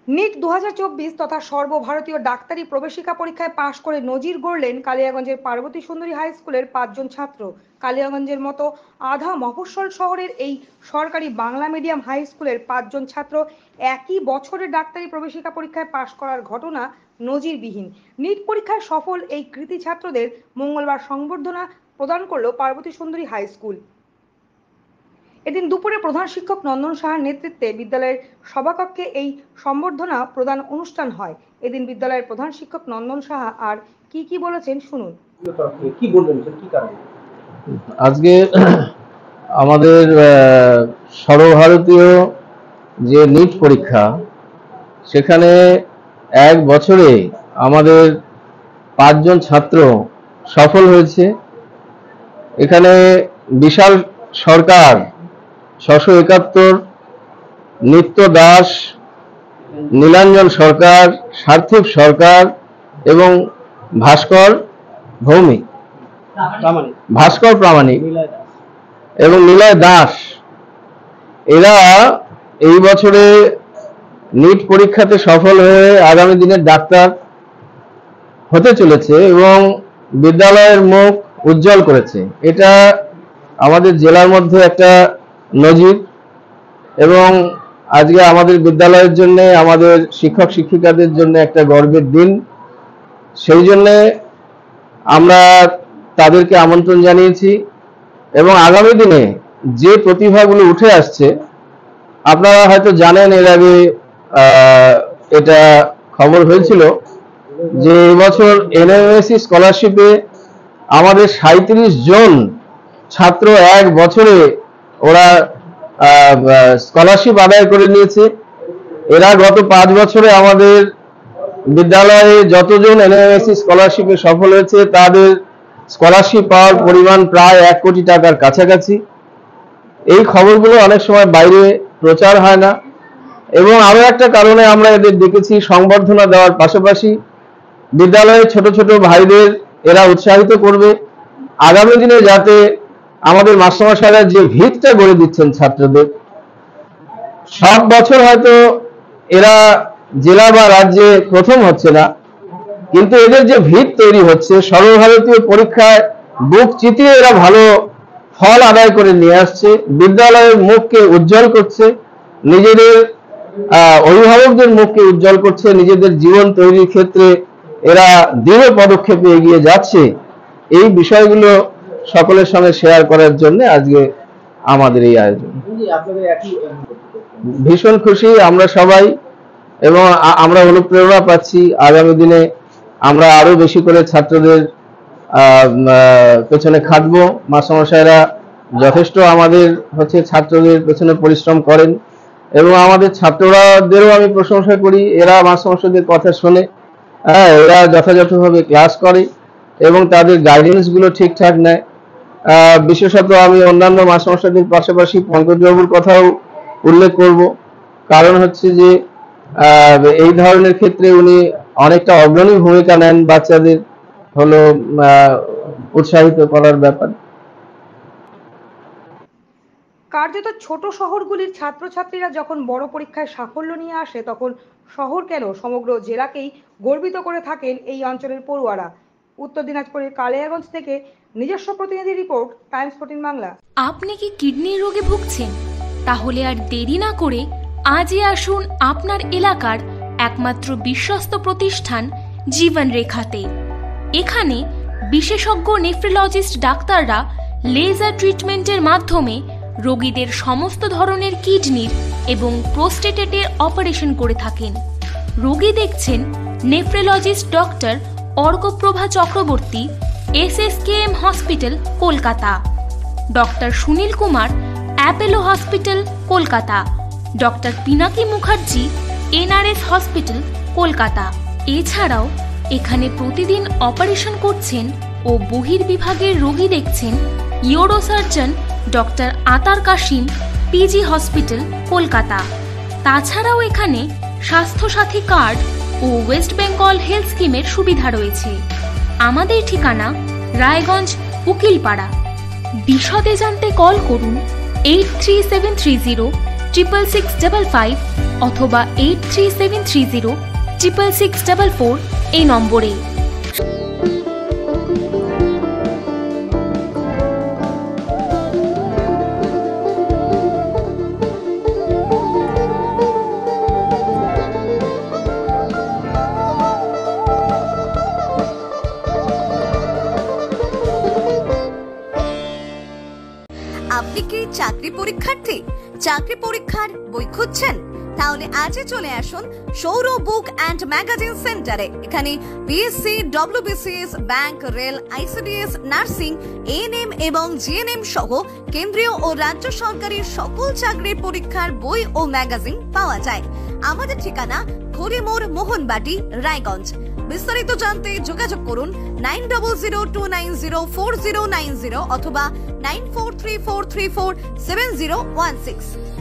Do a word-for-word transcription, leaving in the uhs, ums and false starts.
NEET দু হাজার চব্বিশ তথা সর্বভারতীয় ডাক্তারি প্রবেশিকা পরীক্ষায় পাশ করে নজির গড়লেন কালিয়াগঞ্জের পার্বতী সুন্দরী হাই স্কুলের পাঁচজন ছাত্র। কালিয়াগঞ্জের মতো আধা মফস্বল শহরের এই সরকারি বাংলা মিডিয়াম হাই স্কুলের পাঁচজন ছাত্র একই বছরে ডাক্তারি প্রবেশিকা পরীক্ষায় পাশ করার ঘটনা নজিরবিহীন। নিট পরীক্ষায় সফল এই কৃতী ছাত্রদের মঙ্গলবার সংবর্ধনা প্রদান করল পার্বতী সুন্দরী হাই স্কুল। এদিন দুপুরে প্রধান শিক্ষক নন্দন সাহার নেতৃত্বে বিদ্যালয়ের সভাকক্ষে এই সম্বর্ধনা প্রদান অনুষ্ঠান হয়। এদিন বিদ্যালয়ের প্রধান শিক্ষক নন্দন সাহা আর কি কি বলেছেন শুনুন। কি বলবেন, কি কারণে আজকে আমাদের সর্বভারতীয় যে নিট পরীক্ষা, সেখানে এক বছরে আমাদের পাঁচজন ছাত্র সফল হয়েছে। এখানে বিশাল সরকার, ছশো একাত্তর, নিত্য দাস, নীলাঞ্জন সরকার, সার্থিব সরকার এবং ভাস্কর ভৌমিক ভাস্কর প্রামাণিক এবং নিলয় দাস, এরা এই বছরে নিট পরীক্ষাতে সফল হয়ে আগামী দিনের ডাক্তার হতে চলেছে এবং বিদ্যালয়ের মুখ উজ্জ্বল করেছে। এটা আমাদের জেলার মধ্যে একটা নজির এবং আজকে আমাদের বিদ্যালয়ের জন্য, আমাদের শিক্ষক শিক্ষিকাদের জন্য একটা গর্বের দিন। সেই জন্য আমরা তাদেরকে আমন্ত্রণ জানিয়েছি এবং আগামী দিনে যে প্রতিভাগুলো উঠে আসছে, আপনারা হয়তো জানেন, এর আগে এটা খবর হয়েছিল যে এবছর এনএমএসসি স্কলারশিপে আমাদের সাঁইত্রিশ জন ছাত্র এক বছরে ওরা স্কলারশিপ আদায় করে নিয়েছে। এরা গত পাঁচ বছরে আমাদের বিদ্যালয়ে যতজন এনএমএসসি স্কলারশিপে সফল হয়েছে, তাদের স্কলারশিপ পাওয়ার পরিমাণ প্রায় এক কোটি টাকার কাছাকাছি। এই খবরগুলো অনেক সময় বাইরে প্রচার হয় না এবং আরো একটা কারণে আমরা এদের দেখেছি সংবর্ধনা দেওয়ার পাশাপাশি বিদ্যালয়ে ছোট ছোট ভাইদের এরা উৎসাহিত করবে আগামী দিনে, যাতে আমাদের মাস্টারমশাইরা যে ভিতটা গড়ে দিচ্ছেন ছাত্রদের, সব বছর হয়তো এরা জেলা বা রাজ্যে প্রথম হচ্ছে না, কিন্তু এদের যে ভিত তৈরি হচ্ছে, সর্বভারতীয় পরীক্ষায় বুক চিতিয়ে এরা ভালো ফল আদায় করে নিয়ে আসছে, বিদ্যালয়ের মুখকে উজ্জ্বল করছে, নিজেদের অভিভাবকদের মুখকে উজ্জ্বল করছে, নিজেদের জীবন তৈরির ক্ষেত্রে এরা দৃঢ় পদক্ষেপে এগিয়ে যাচ্ছে। এই বিষয়গুলো সকলের সঙ্গে শেয়ার করার জন্য আজকে আমাদের এই আয়োজন। ভীষণ খুশি আমরা সবাই এবং আমরা অনুপ্রেরণা পাচ্ছি। আগামী দিনে আমরা আরো বেশি করে ছাত্রদের পেছনে খাটবো। মাস্টারমশাইরা যথেষ্ট আমাদের হচ্ছে ছাত্রদের পেছনে পরিশ্রম করেন এবং আমাদের ছাত্ররাদেরও আমি প্রশংসা করি। এরা মাস্টারমশাইদের কথা শোনে, হ্যাঁ, এরা যথাযথভাবে ক্লাস করে এবং তাদের গাইডেন্স গুলো ঠিকঠাক নেয়। বিশেষত আমি অন্যান্য মাস্টারমশাইদের পাশাপাশি পঙ্কজবাবুর কথাও উল্লেখ করব, কারণ হচ্ছে যে এই ধরনের ক্ষেত্রে উনি অনেকটা অগ্রণী ভূমিকা নেন বাচ্চাদের হলো উৎসাহিত করার ব্যাপারে। কার্যত ছোট শহরগুলির ছাত্রছাত্রীরা যখন বড় পরীক্ষায় সাফল্য নিয়ে আসে, তখন শহর কেন সমগ্র জেলাকেই গর্বিত করে থাকেন এই অঞ্চলের পড়ুয়ারা। উত্তর দিনাজপুরের কালিয়াগঞ্জ থেকে নিজস্ব প্রতিনিধি রিপোর্ট, টাইমস ফোরটিন বাংলা। আপনি কি কিডনির রোগে ভুগছেন? তাহলে আর দেরি না করে আজই আসুন আপনার এলাকার একমাত্র বিশ্বস্ত প্রতিষ্ঠান জীবন রেখাতে। এখানে বিশেষজ্ঞ নেফ্রোলজিস্ট ডাক্তাররা লেজার ট্রিটমেন্টের মাধ্যমে রোগীদের সমস্ত ধরনের কিডনির এবং প্রোস্টেটের অপারেশন করে থাকেন। রোগী দেখছেন nephrologist doctor Arkaprabha Chakraborty, S S K M hospital, Kolkata; doctor Sunil Kumar, Apollo hospital, Kolkata; doctor Pinaki Mukherjee, N R S hospital, Kolkata. এছাড়াও এখানে প্রতিদিন অপারেশন করছেন ও বহির্বিভাগের রোগী দেখছেন ইউরোসার্জন ডক্টর আতার কাশিম, পিজি হসপিটাল, কলকাতা। তাছাড়াও এখানে স্বাস্থ্যসাথী কার্ড ও ওয়েস্ট বেঙ্গল হেলথ স্কিমের সুবিধা রয়েছে। আমাদের ঠিকানা রায়গঞ্জ, উকিলপাড়া। বিশদে জানতে কল করুন eight three seven three zero triple six double five অথবা eight three seven three zero triple six double four এই নম্বরে। আপনি কি চাকরি পরীক্ষার্থী? চাকরি পরীক্ষার বই খুঁজছেন? তাহলে আজই চলে আসুন সৌরভ বুক অ্যান্ড ম্যাগাজিন সেন্টারে। এখানে BSc, WBCS, bank, rail, ICDS, nursing, ANM এবং জিএনএম সহ কেন্দ্রীয় ও রাজ্য সরকারি সকল চাকরির পরীক্ষার বই ও ম্যাগাজিন পাওয়া যায়। আমাদের ঠিকানা খড়িমোড়, মোহনবাটি, রায়গঞ্জ। বিস্তারিত জানতে যোগাযোগ করুন nine double zero two nine zero four zero nine zero অথবা nine four three four three four seven zero one six.